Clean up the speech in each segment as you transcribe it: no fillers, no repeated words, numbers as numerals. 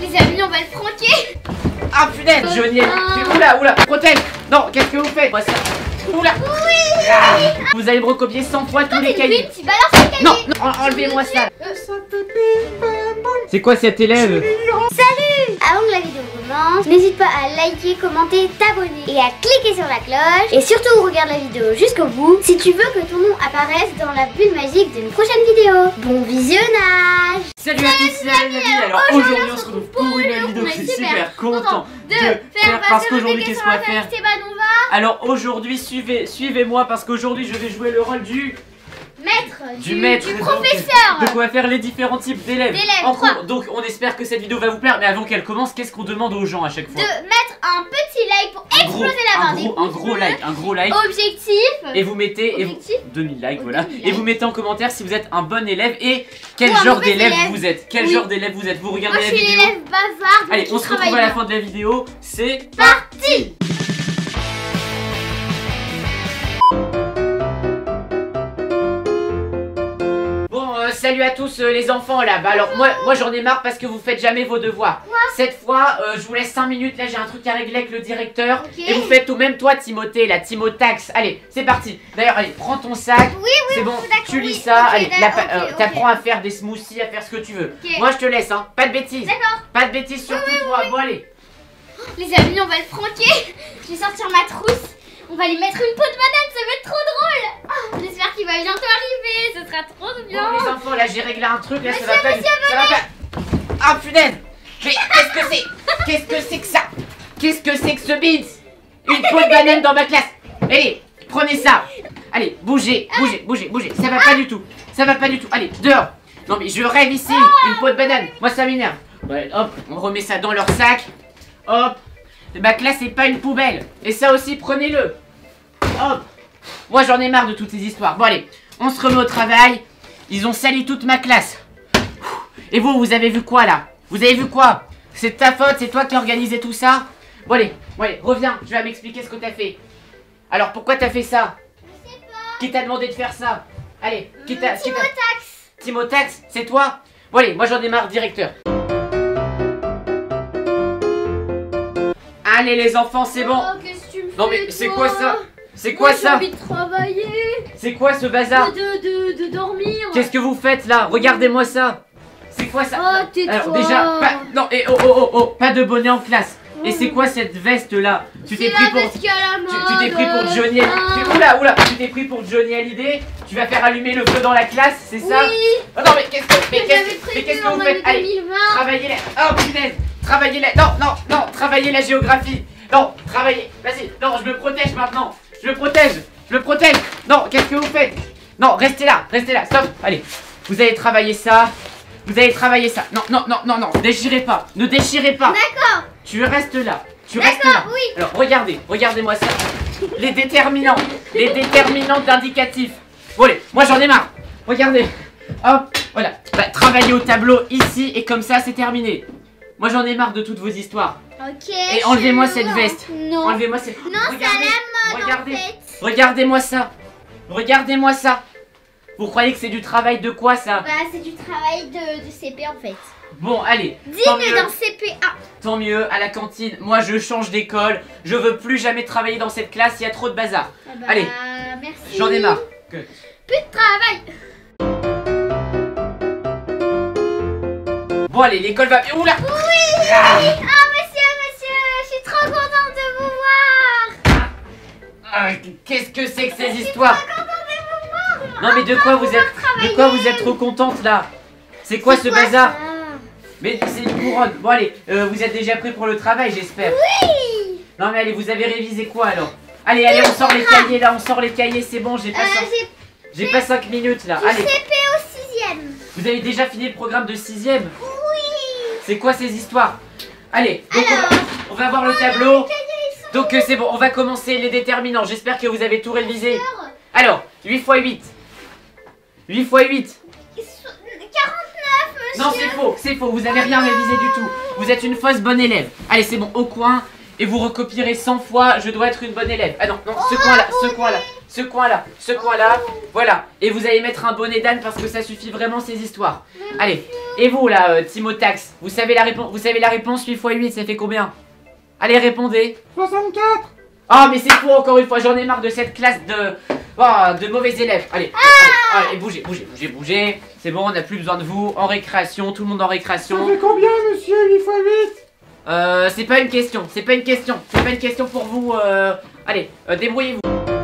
Les amis, on va le pranker. Ah punaise, Johnny, oula, protège. Non, qu'est-ce que vous faites? Moi ça. Oula. Oui. Vous allez me recopier 100 fois tous les cahiers. Tu balances le cahier. Non, enlevez-moi ça. C'est quoi cet élève? Salut. Avant que la vidéo commence, n'hésite pas à liker, commenter, t'abonner et à cliquer sur la cloche. Et surtout, regarde la vidéo jusqu'au bout si tu veux que ton nom apparaisse dans la bulle magique d'une prochaine vidéo. Bon visionnage. Salut à tous, c'est les amis. Alors aujourd'hui on se retrouve pour une nouvelle vidéo. Je suis super content de faire parce qu'aujourd'hui qu'est-ce qu'on va faire? Alors aujourd'hui suivez-moi parce qu'aujourd'hui je vais jouer le rôle du maître, du professeur. Donc on va faire les différents types d'élèves en cours. Donc on espère que cette vidéo va vous plaire. Mais avant qu'elle commence, qu'est-ce qu'on demande aux gens à chaque fois? De mettre un petit like pour exploser la barre des pouces. Un gros like. Objectif. Et vous mettez 2000 likes, voilà. Et vous mettez en commentaire si vous êtes un bon élève et quel genre d'élève vous êtes. Genre d'élève vous êtes. Vous regardez la vidéo. Moi je suis l'élève bavard. Allez, on se retrouve à la fin de la vidéo. C'est parti. Salut à tous les enfants là. Bah alors moi j'en ai marre parce que vous faites jamais vos devoirs. Cette fois je vous laisse 5 minutes. Là j'ai un truc à régler avec le directeur. Et vous faites tout, même toi Timothée, la Timotax. Allez c'est parti. D'ailleurs allez prends ton sac. C'est bon, tu lis ça. Allez t'apprends à faire des smoothies, à faire ce que tu veux. Moi je te laisse hein, pas de bêtises. Pas de bêtises surtout toi. Bon allez. Les amis on va le pranker. Je vais sortir ma trousse. On va lui mettre une peau de banane, ça va être trop drôle. J'espère qu'il va bientôt arriver, ce sera trop bien. Bon les enfants, là j'ai réglé un truc, là ça va pas. Ah punaise. Mais qu'est-ce que c'est que ça? Qu'est-ce que c'est que ce bide? Une peau de banane dans ma classe. Allez, prenez ça. Allez, bougez. Ça va pas du tout. Allez, dehors. Non mais je rêve ici, une peau de banane. Moi ça m'énerve. Ouais, hop, on remet ça dans leur sac. Hop. Ma classe c'est pas une poubelle. Et ça aussi prenez-le. Hop. Moi j'en ai marre de toutes ces histoires. Bon allez, on se remet au travail. Ils ont sali toute ma classe. Et vous avez vu quoi là? Vous avez vu quoi? C'est de ta faute, c'est toi qui as organisé tout ça? Bon allez, reviens, tu vas m'expliquer ce que t'as fait. Alors pourquoi t'as fait ça? Je sais pas. Qui t'a demandé de faire ça? Allez, Timotax, c'est toi? Bon allez, moi j'en ai marre, directeur. Allez les enfants, c'est bon. Oh, qu'est-ce que tu me fais, non mais c'est toi? quoi ça? C'est quoi ça? J'ai envie de travailler. C'est quoi ce bazar? De dormir. Qu'est-ce que vous faites là? Regardez-moi ça. C'est quoi ça? Oh, tais-toi. Alors déjà, non, et pas de bonnet en classe. Et c'est quoi cette veste là? Tu t'es pris pour Johnny. Oula, tu t'es pris pour Johnny Hallyday. Tu vas faire allumer le feu dans la classe, c'est ça? Oui. Oh non mais qu'est-ce que vous faites? Allez, travaillez la. Oh punaise, travaillez la. Non, travaillez la géographie. Non, travaillez. Vas-y. Non, je me protège maintenant. Je me protège. Non, qu'est-ce que vous faites? Non, restez là. Stop. Allez, vous allez travailler ça. Non, ne déchirez pas. D'accord. Tu restes là. Oui. Alors, regardez-moi ça. Les déterminants d'indicatifs. Bon, allez, moi j'en ai marre. Regardez. Hop, voilà. Bah, travaillez au tableau ici et comme ça, c'est terminé. Moi j'en ai marre de toutes vos histoires. Ok. Et enlevez-moi cette veste. Non. Enlevez-moi cette. Non, c'est à la mode en fait. Regardez-moi ça. Vous croyez que c'est du travail de quoi ça? Bah c'est du travail de CP en fait. Bon allez. Digne d'un CP1. Tant mieux, à la cantine. Moi je change d'école. Je veux plus jamais travailler dans cette classe. Il y a trop de bazar. Bah, allez. Merci. J'en ai marre. Plus de travail. Bon allez, l'école va bien. Oula. Oui. Ah monsieur, je suis trop contente de vous voir. Qu'est-ce que c'est que ces histoires? Non mais de quoi vous êtes trop contente là? C'est quoi ce bazar? Mais c'est une couronne. Bon allez, vous êtes déjà prêts pour le travail j'espère. Oui. Non mais allez, vous avez révisé quoi alors? Allez, on sort les cahiers là, c'est bon, j'ai pas 5 minutes là. Allez. CP au 6ème. Vous avez déjà fini le programme de 6ème? Oui. C'est quoi ces histoires? Allez, donc on va voir le tableau. Donc c'est bon, on va commencer les déterminants. J'espère que vous avez tout révisé. Alors, 8 x 8. 8 x 8. 49, monsieur. Non, c'est faux, vous avez rien révisé du tout. Vous êtes une fausse bonne élève. Allez, c'est bon, au coin. et vous recopierez 100 fois. Je dois être une bonne élève. Ah non, non, ce coin-là, ce coin-là, ce coin-là, ce coin-là. Voilà. Et vous allez mettre un bonnet d'âne parce que ça suffit vraiment ces histoires. Allez. Et vous là, Timotax, vous savez la réponse? Vous savez la réponse? 8 x 8, ça fait combien? Allez, répondez. 64. Ah, mais c'est faux encore une fois. J'en ai marre de cette classe de mauvais élèves. Allez, allez, bougez, bougez, bougez, bougez. C'est bon, on n'a plus besoin de vous. En récréation, tout le monde en récréation. Ça fait combien, monsieur, 8 x 8? C'est pas une question, c'est pas une question. C'est pas une question pour vous. Allez, débrouillez-vous.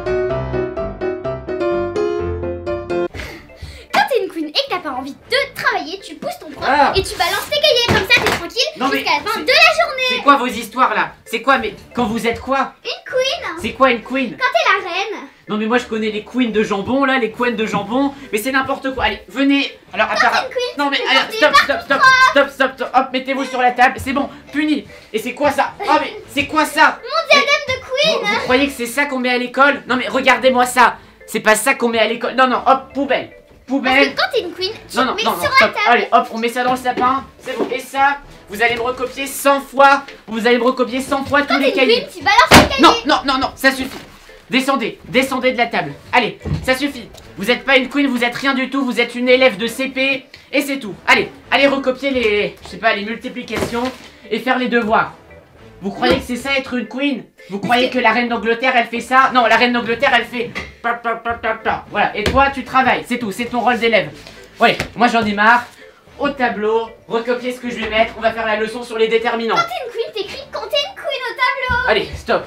Quand t'es une queen et que t'as pas envie de travailler, tu pousses ton prof Ah. et tu balances tes cahiers comme ça, t'es tranquille jusqu'à la fin de la journée. C'est quoi vos histoires là? C'est quoi, mais quand vous êtes quoi? Une queen, C'est quoi une queen? quand t'es la reine. Non mais moi je connais les queens de jambon là, les queens de jambon, mais c'est n'importe quoi. Allez, venez. Alors apparemment. Non mais allez, stop. Hop, mettez-vous sur la table. C'est bon, puni. Et c'est quoi ça? Oh mais c'est quoi ça? Mon diadème de queen. Vous croyez que c'est ça qu'on met à l'école? Non mais regardez-moi ça. C'est pas ça qu'on met à l'école. Non non, hop, poubelle. Parce Poubelle. que quand t'es une queen, tu Non, mets stop. sur la table. Allez, hop, on met ça dans le sapin. C'est bon. Et ça, vous allez me recopier 100 fois. Vous allez me recopier 100 fois tous Quand les t'es une cahiers. queen, tu balances tes cahiers. Non, ça suffit. Descendez de la table. Allez, ça suffit. Vous n'êtes pas une queen, vous êtes rien du tout. Vous êtes une élève de CP et c'est tout. Allez recopier les, je sais pas, les multiplications et faire les devoirs. Vous croyez que c'est ça être une queen? Vous croyez que la reine d'Angleterre elle fait ça? Non, la reine d'Angleterre elle fait. Voilà. Et toi tu travailles, c'est tout. C'est ton rôle d'élève. Ouais, moi j'en ai marre. Au tableau, recopier ce que je vais mettre. On va faire la leçon sur les déterminants. Quand t'es une queen, t'écris quand t'es une queen au tableau. Allez, stop.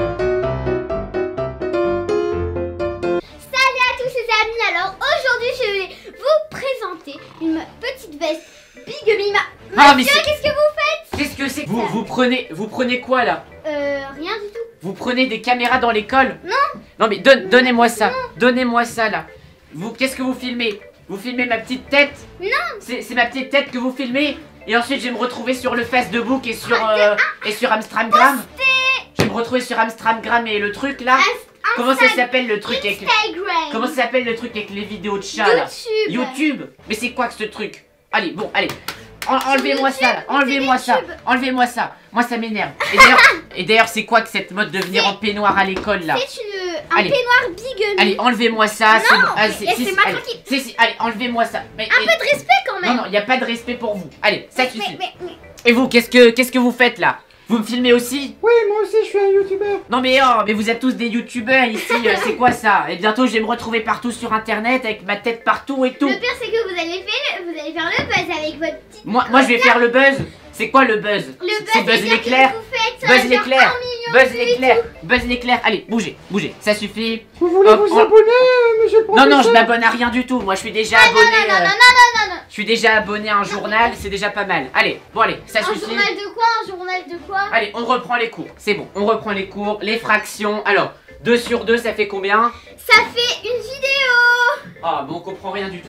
Alors aujourd'hui je vais vous présenter une petite veste Big Mima. Ah, Monsieur, mais qu'est-ce que vous faites? Qu'est-ce que c'est? Vous prenez quoi là? Rien du tout. Vous prenez des caméras dans l'école? Non. Non mais donnez-moi ça. Donnez-moi ça là. Qu'est-ce que vous filmez? Vous filmez ma petite tête? Non. C'est ma petite tête que vous filmez? Et ensuite je vais me retrouver sur le Facebook et sur Amstramgram. Je vais me retrouver sur Amstramgram et le truc là. Comment ça s'appelle le truc avec Instagram. Comment ça s'appelle le truc avec les vidéos de chat là? YouTube. YouTube. Mais c'est quoi que ce truc? Allez, bon, allez. Enlevez-moi ça là. Enlevez-moi ça. Enlevez-moi ça. Moi ça m'énerve. Et d'ailleurs, c'est quoi que cette mode de venir en peignoir à l'école là? C'est un peignoir Big Mima. Allez, enlevez-moi ça. C'est bon. laissez-moi tranquille. Allez, enlevez-moi ça. Un peu de respect quand même. Non, il n'y a pas de respect pour vous. Allez, ça suffit. Mais. Et vous, qu'est-ce que vous faites là? Vous me filmez aussi? Oui, moi aussi, je suis un youtubeur. Non mais mais vous êtes tous des youtubeurs ici, c'est quoi ça? Et bientôt je vais me retrouver partout sur internet avec ma tête partout et tout. Le pire c'est que vous allez faire le buzz avec votre petite. Moi je vais faire le buzz. C'est quoi le buzz? C'est Buzz l'éclair. Buzz l'éclair. Buzz l'éclair. Allez, bougez. Ça suffit. Vous voulez vous abonner, monsieur le professeur? Non, je m'abonne à rien du tout. Moi je suis déjà abonné. Non. Je suis déjà abonné à un journal, c'est déjà pas mal. Allez, bon allez, ça suffit. Un journal de quoi? Allez, on reprend les cours. C'est bon, on reprend les cours, les fractions. Alors, 2 sur 2, ça fait combien? Ça fait une vidéo. Ah, bon, on comprend rien du tout.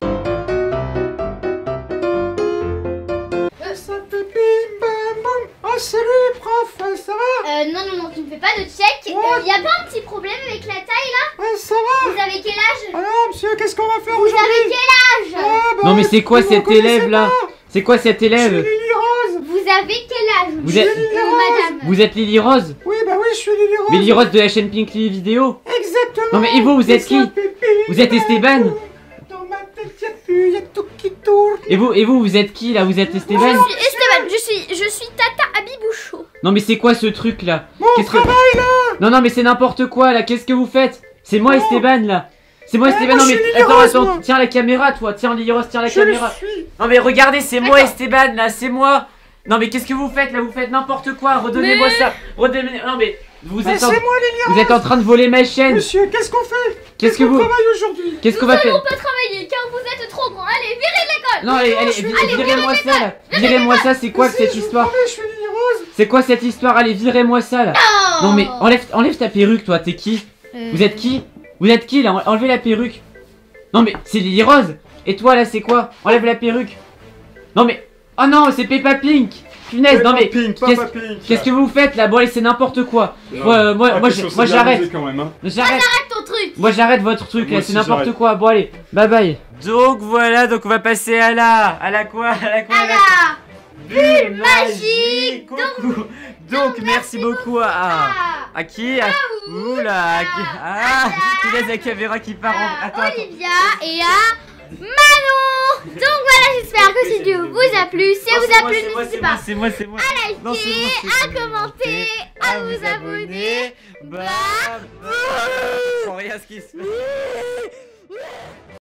Ça fait bim bam boum. Oh salut prof, ça va? Non, tu ne fais pas de check. Y a pas un petit problème avec la taille là? Ouais, ça va. Vous avez quel âge? Alors monsieur, qu'est-ce qu'on va faire Vous aujourd'hui? avez quel âge? Non mais c'est quoi vous me cet connaissez élève là? pas. C'est quoi cet Je suis élève? Lily Rose. Vous avez quel âge? Vous êtes- Lily Rose. madame. Vous êtes Lily Rose? Oui, bah oui, je suis Lily Rose. Mais Lily Rose de la chaîne Pinkly Vidéo? Exactement. Non mais et vous êtes qui? Vous êtes Esteban? Dans ma tête y'a plus, y'a tout qui tourne. Et vous êtes qui là? Vous êtes Esteban? Esteban, je suis Tata Abiboucho. Non mais c'est quoi ce truc là? Mon Qu'est-ce que... travail là. Non mais c'est n'importe quoi là, qu'est-ce que vous faites? C'est moi Oh. Esteban là. C'est moi Esteban, moi, non je mais suis Lily attends, Rose, moi. tiens la caméra toi, tiens Lily Rose, tiens la Je le caméra. suis. Non mais regardez, c'est moi Esteban là, c'est moi. Non mais qu'est-ce que vous faites là? Vous faites n'importe quoi, redonnez-moi ça. Redonnez... Non mais vous Bah, êtes, c'est moi Lily Rose. vous êtes en train de voler ma chaîne. Monsieur, qu'est-ce qu'on fait? Qu'est-ce que qu'on vous... travaille aujourd'hui? Qu'est-ce qu'on va faire? pas travailler car vous êtes trop grand. Allez, virez de l'école. Non allez, virez-moi ça là. Virez-moi ça, c'est quoi que cette Je vous histoire? promets, je suis Lily Rose. C'est quoi cette histoire? Allez, virez-moi ça là. Non mais enlève ta perruque toi, t'es qui? Vous êtes qui? Vous êtes qui là? Enlevez la perruque. Non mais c'est Lily Rose. Et toi là c'est quoi? Enlève la perruque. Non mais... Oh non, c'est Peppa Pink. Punaise, non mais... Qu'est-ce que vous faites là? Bon allez, c'est n'importe quoi. Moi j'arrête. J'arrête. Ton truc. Moi j'arrête votre truc là, Moi c'est aussi, n'importe j'arrête. quoi. Bon allez, bye bye. Donc voilà, donc on va passer à la quoi? Bulle magique. Donc merci beaucoup à qui? Oula, tu laisses la caméra qui part en... Attends, Olivia et à Manon. Donc voilà, j'espère que cette vidéo vous a plu. Si elle vous a plu, n'hésitez pas c'est moi. à liker, à commenter, à vous abonner. Bye. Sans rien ce qui se fait.